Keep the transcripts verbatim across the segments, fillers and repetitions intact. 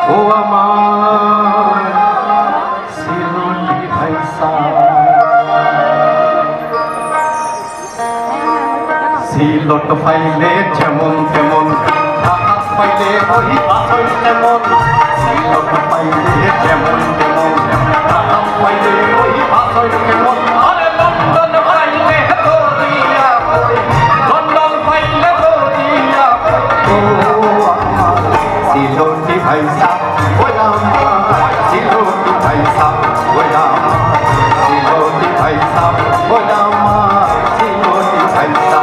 ও আমার সিলোটি ভাইসা সিলোট পাইলে যেমন তেমন ঢাকা পাইলে ওই পাথর তেমন সিলোট পাইলে যেমন তেমন ঢাকা পাইলে ওই পাথর তেমন আরে লন্ডন পাইলে দরিয়া লন্ডন পাইলে দরিয়া ও আমার সিলোটি ভাইসা ওই আমার সিলোটি ভাইসা ওই আমার সিলোটি ভাইসা ওই আমার সিলোটি ভাইসা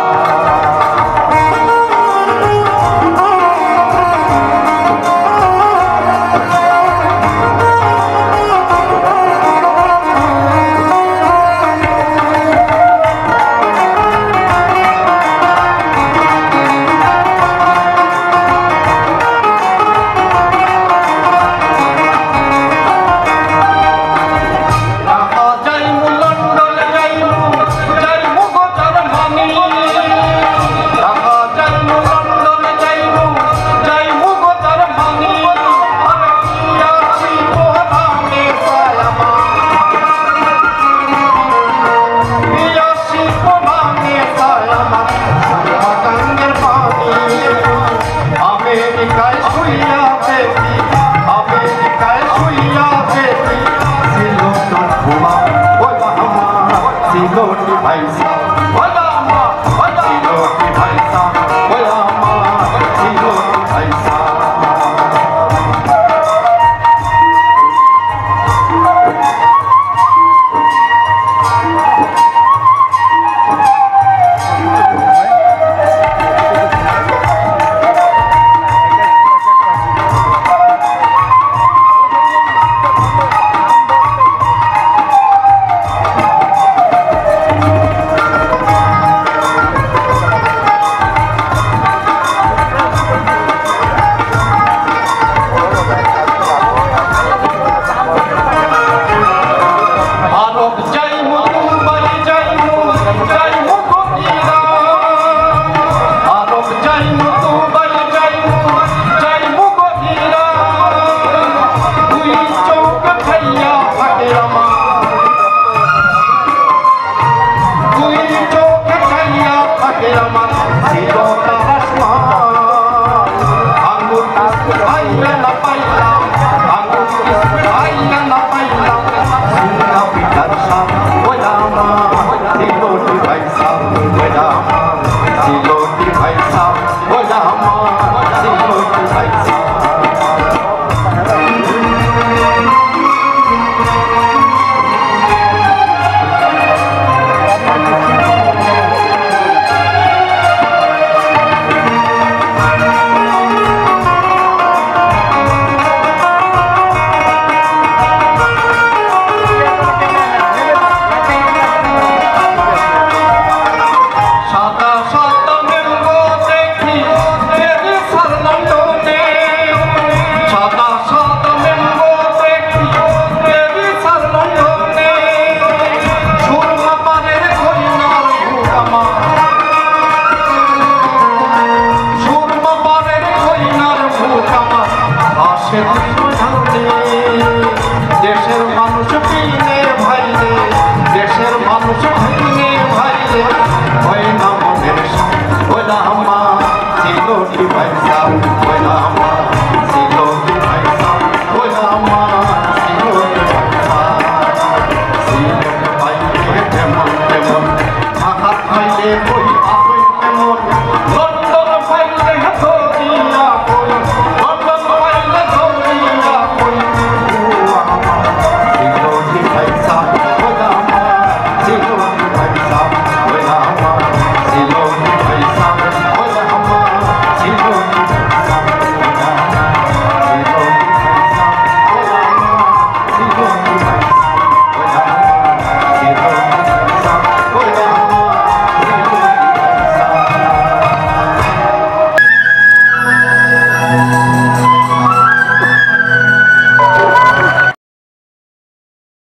দেশের মানুষ পিনে ভাইলে দেশের মানুষ পিনে ভাইলে হয় না মনের ওই না আমার সিলোটি ভাইসা ওই না আমার